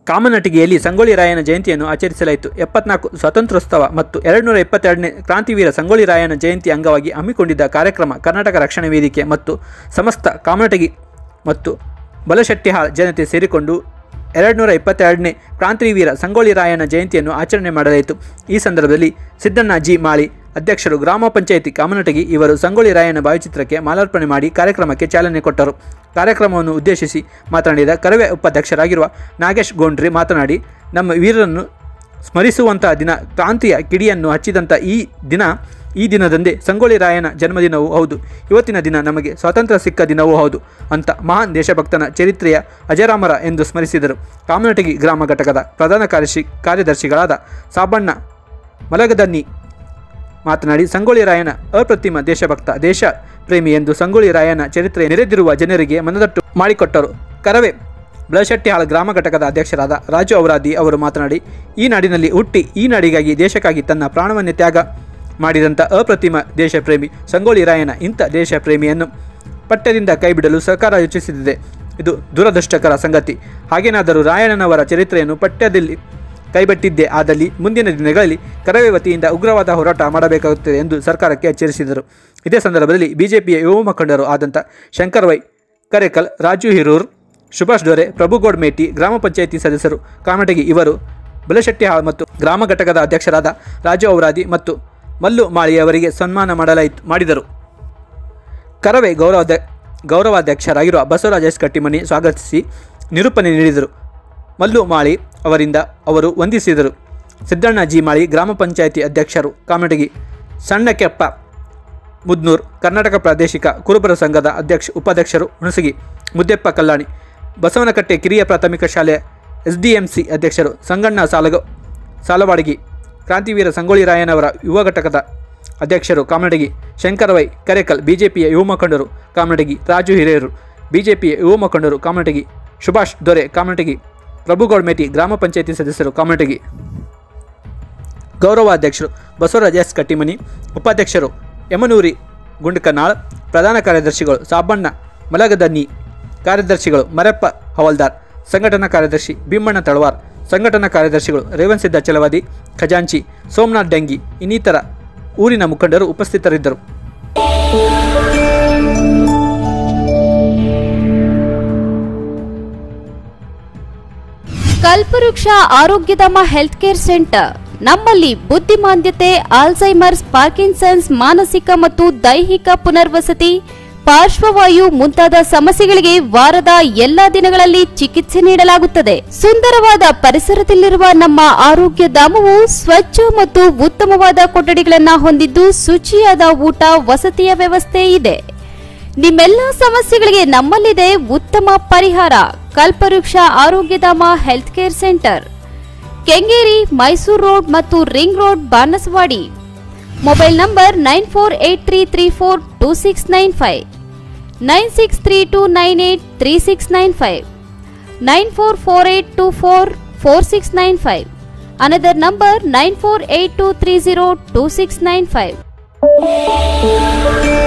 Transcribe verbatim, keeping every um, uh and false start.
ಕಾಮನಟಿಗೆಯಲ್ಲಿ ಸಂಗೊಳ್ಳಿ ರಾಯನ ಜಯಂತಿಯನ್ನು ಆಚರಿಸಲಾಯಿತು. ಎಪ್ಪತ್ನಾಲ್ಕು ಸ್ವಾತಂತ್ರ್ಯೋತ್ಸವ ಮತ್ತು ಎರಡು ನೂರ ಎಪ್ಪತ್ತೆರಡನೇ ಕ್ರಾಂತಿವೀರ ಸಂಗೊಳ್ಳಿ ರಾಯನ ಜಯಂತಿ ಅಂಗವಾಗಿ ಹಮ್ಮಿಕೊಂಡಿದ್ದ ಕಾರ್ಯಕ್ರಮ ಕರ್ನಾಟಕ ರಕ್ಷಣಾ ವೇದಿಕೆ ಮತ್ತು ಸಮಸ್ತ ಕಾಮನಟಗಿ ಮತ್ತು ಬಲಶೆಟ್ಟಿಹಾಳ್ ಜನತೆ ಸೇರಿಕೊಂಡು ಎರಡು ನೂರ ಇಪ್ಪತ್ತೆರಡನೇ ಕ್ರಾಂತಿವೀರ ಸಂಗೊಳ್ಳಿ ರಾಯನ ಜಯಂತಿಯನ್ನು ಆಚರಣೆ ಮಾಡಲಾಯಿತು. ಈ ಸಂದರ್ಭದಲ್ಲಿ ಸಿದ್ದಣ್ಣ ಜಿ ಮಾಳಿ ಅಧ್ಯಕ್ಷರು, ಗ್ರಾಮ ಪಂಚಾಯಿತಿ ಕಾಮನಟಗಿ ಇವರು ಸಂಗೊಳ್ಳಿ ರಾಯನ ಭಾವಚಿತ್ರಕ್ಕೆ ಮಾಲಾರ್ಪಣೆ ಮಾಡಿ ಕಾರ್ಯಕ್ರಮಕ್ಕೆ ಚಾಲನೆ ಕೊಟ್ಟರು. ಕಾರ್ಯಕ್ರಮವನ್ನು ಉದ್ದೇಶಿಸಿ ಮಾತನಾಡಿದ ಕರವೇ ಉಪಾಧ್ಯಕ್ಷರಾಗಿರುವ ನಾಗೇಶ್ ಗೋಂಡ್ರಿ ಮಾತನಾಡಿ, ನಮ್ಮ ವೀರರನ್ನು ಸ್ಮರಿಸುವಂತಹ ದಿನ, ಕ್ರಾಂತಿಯ ಕಿಡಿಯನ್ನು ಹಚ್ಚಿದಂಥ ಈ ದಿನ ಈ ದಿನದಂದೇ ಸಂಗೊಳ್ಳಿ ರಾಯನ ಜನ್ಮದಿನವೂ ಹೌದು. ಇವತ್ತಿನ ದಿನ ನಮಗೆ ಸ್ವಾತಂತ್ರ್ಯ ಸಿಕ್ಕ ದಿನವೂ ಹೌದು ಅಂತ ಮಹಾನ್ ದೇಶಭಕ್ತನ ಚರಿತ್ರೆಯ ಅಜರಾಮರ ಎಂದು ಸ್ಮರಿಸಿದರು. ಕಾಮನಟಗಿ ಗ್ರಾಮ ಘಟಕದ ಪ್ರಧಾನ ಕಾರ್ಯಶಿ ಕಾರ್ಯದರ್ಶಿಗಳಾದ ಸಾಬಣ್ಣ ಮಲಗದನ್ನಿ ಮಾತನಾಡಿ, ಸಂಗೊಳ್ಳಿ ರಾಯನ ಅಪ್ರತಿಮ ದೇಶಭಕ್ತ, ದೇಶ ಪ್ರೇಮಿ ಎಂದು ಸಂಗೊಳ್ಳಿ ರಾಯನ ಚರಿತ್ರೆ ನೆರೆದಿರುವ ಜನರಿಗೆ ಮನದಟ್ಟು ಮಾಡಿಕೊಟ್ಟರು. ಕರವೇ ಬಲಶೆಟ್ಟಿಹಾಳ್ ಗ್ರಾಮ ಘಟಕದ ಅಧ್ಯಕ್ಷರಾದ ರಾಜು ಔರಾದಿ ಅವರು ಮಾತನಾಡಿ, ಈ ನಾಡಿನಲ್ಲಿ ಹುಟ್ಟಿ ಈ ನಾಡಿಗಾಗಿ ದೇಶಕ್ಕಾಗಿ ತನ್ನ ಪ್ರಾಣವನ್ನೇ ತ್ಯಾಗ ಮಾಡಿದಂಥ ಅಪ್ರತಿಮ ದೇಶಪ್ರೇಮಿ ಸಂಗೊಳ್ಳಿ ರಾಯನ ಇಂಥ ದೇಶಪ್ರೇಮಿಯನ್ನು ಪಠ್ಯದಿಂದ ಕೈಬಿಡಲು ಸರ್ಕಾರ ಯೋಚಿಸುತ್ತಿದೆ. ಇದು ದುರದೃಷ್ಟಕರ ಸಂಗತಿ. ಹಾಗೇನಾದರೂ ರಾಯಣ್ಣನವರ ಚರಿತ್ರೆಯನ್ನು ಪಠ್ಯದಲ್ಲಿ ಕೈಬಿಟ್ಟಿದ್ದೇ ಆದಲ್ಲಿ ಮುಂದಿನ ದಿನಗಳಲ್ಲಿ ಕರವೇ ವತಿಯಿಂದ ಉಗ್ರವಾದ ಹೋರಾಟ ಮಾಡಬೇಕಾಗುತ್ತದೆ ಎಂದು ಸರ್ಕಾರಕ್ಕೆ ಎಚ್ಚರಿಸಿದರು. ಇದೇ ಸಂದರ್ಭದಲ್ಲಿ ಬಿಜೆಪಿಯ ಯುವ ಮುಖಂಡರು ಆದಂಥ ಶಂಕರ್ ವೈ ಕರೇಕಲ್, ರಾಜು ಹಿರೂರ್, ಸುಭಾಷ್ ಡೋರೆ, ಪ್ರಭುಗೌಡ್ ಮೇಟಿ, ಗ್ರಾಮ ಪಂಚಾಯಿತಿ ಸದಸ್ಯರು ಕಾಮನಟಗಿ ಇವರು ಬಲಶೆಟ್ಟಿಹಾಳ್ ಮತ್ತು ಗ್ರಾಮ ಘಟಕದ ಅಧ್ಯಕ್ಷರಾದ ರಾಜು ಔರಾದಿ ಮತ್ತು ಮಲ್ಲು ಮಾಳಿ ಅವರಿಗೆ ಸನ್ಮಾನ ಮಾಡಲಾಯಿತು ಮಾಡಿದರು. ಕರವೇ ಗೌರವಾಧ್ಯ ಗೌರವಾಧ್ಯಕ್ಷರಾಗಿರುವ ಬಸವರ ಕಟ್ಟಿಮನಿ ಸ್ವಾಗತಿಸಿ ನಿರೂಪಣೆ ನೀಡಿದರು. ಮಲ್ಲು ಮಾಳಿ ಅವರಿಂದ ಅವರು ವಂದಿಸಿದರು. ಸಿದ್ದಣ್ಣ ಜಿ ಮಾಳಿ ಗ್ರಾಮ ಪಂಚಾಯಿತಿ ಅಧ್ಯಕ್ಷರು ಕಾಮನಟಗಿ, ಸಣ್ಣಕೆಪ್ಪ ಮುದ್ನೂರ್ ಕರ್ನಾಟಕ ಪ್ರಾದೇಶಿಕ ಕುರುಬರ ಸಂಘದ ಅಧ್ಯಕ್ಷ ಉಪಾಧ್ಯಕ್ಷರು ಹುಣಸಗಿ, ಮುದ್ದೆಪ್ಪ ಕಲ್ಲಾಣಿ ಬಸವನಕಟ್ಟೆ ಕಿರಿಯ ಪ್ರಾಥಮಿಕ ಶಾಲೆಯ ಎಸ್ ಡಿ ಎಂ ಸಿ ಅಧ್ಯಕ್ಷರು, ಸಂಗಣ್ಣ ಸಾಲಗ ಸಾಲವಾಡಗಿ ಕ್ರಾಂತಿವೀರ ಸಂಗೊಳ್ಳಿ ರಾಯನವರ ಯುವ ಘಟಕದ ಅಧ್ಯಕ್ಷರು ಕಾಮನಟಗಿ, ಶಂಕರ್ ವೈ ಕರೇಕಲ್ ಬಿಜೆಪಿಯ ಯುವ ಮುಖಂಡರು ಕಾಮನಟಗಿ, ರಾಜು ಹಿರೇರು ಬಿಜೆಪಿಯ ಯುವ ಮುಖಂಡರು ಕಾಮನಟಗಿ, ಸುಭಾಷ್ ದೊರೆ ಕಾಮನಟಗಿ, ಪ್ರಭುಗೌಡ್ ಮೇಟಿ ಗ್ರಾಮ ಪಂಚಾಯಿತಿ ಸದಸ್ಯರು ಕಾಮನಟಗಿ. ಗೌರವಾಧ್ಯಕ್ಷರು ಬಸವರ ಎಸ್ ಕಟ್ಟಿಮನಿ, ಉಪಾಧ್ಯಕ್ಷರು ಯಮನೂರಿ ಗುಂಡಕನಾಳ್, ಪ್ರಧಾನ ಕಾರ್ಯದರ್ಶಿಗಳು ಸಾಬಣ್ಣ ಮಲಗದನ್ನಿ, ಕಾರ್ಯದರ್ಶಿಗಳು ಮರಪ್ಪ ಹವಲ್ದಾರ್, ಸಂಘಟನಾ ಕಾರ್ಯದರ್ಶಿ ಭೀಮಣ್ಣ ತಳವಾರ್, ಸಂಘಟನಾ ಕಾರ್ಯದರ್ಶಿಗಳು ರೇವನ್ಸಿದ್ದ ಚಲವಾದಿ, ಖಜಾಂಚಿ ಸೋಮನಾಥ್ ಡೆಂಗಿ ಇನ್ನಿತರ ಊರಿನ ಮುಖಂಡರು ಉಪಸ್ಥಿತರಿದ್ದರು. ಕಲ್ಪವೃಕ್ಷ ಆರೋಗ್ಯಧಾಮ ಹೆಲ್ತ್ ಕೇರ್ ಸೆಂಟರ್ ನಮ್ಮಲ್ಲಿ ಬುದ್ಧಿಮಾಂದ್ಯತೆ, ಆಲ್ಝೈಮರ್ಸ್, ಪಾರ್ಕಿನ್ಸನ್ಸ್, ಮಾನಸಿಕ ಮತ್ತು ದೈಹಿಕ ಪುನರ್ವಸತಿ, ಪಾರ್ಶ್ವವಾಯು ಮುಂತಾದ ಸಮಸ್ಯೆಗಳಿಗೆ ವಾರದ ಎಲ್ಲಾ ದಿನಗಳಲ್ಲಿ ಚಿಕಿತ್ಸೆ ನೀಡಲಾಗುತ್ತದೆ. ಸುಂದರವಾದ ಪರಿಸರದಲ್ಲಿರುವ ನಮ್ಮ ಆರೋಗ್ಯ ಧಾಮವು ಸ್ವಚ್ಛ ಮತ್ತು ಉತ್ತಮವಾದ ಕೊಠಡಿಗಳನ್ನು ಹೊಂದಿದ್ದು ಶುಚಿಯಾದ ಊಟ ವಸತಿಯ ವ್ಯವಸ್ಥೆ ಇದೆ. ನಿಮ್ಮೆಲ್ಲ ಸಮಸ್ಯೆಗಳಿಗೆ ನಮ್ಮಲ್ಲಿದೆ ಉತ್ತಮ ಪರಿಹಾರ. Kalpavriksha Arogyadhama health care centre, Kengeri, Mysuru road ಮತ್ತು ring road, Banaswadi. Mobile number nine four eight three three four two six nine five, nine six three two nine eight three six nine five, nine four four eight two four four six nine five. Another number nine four eight two three zero two six nine five.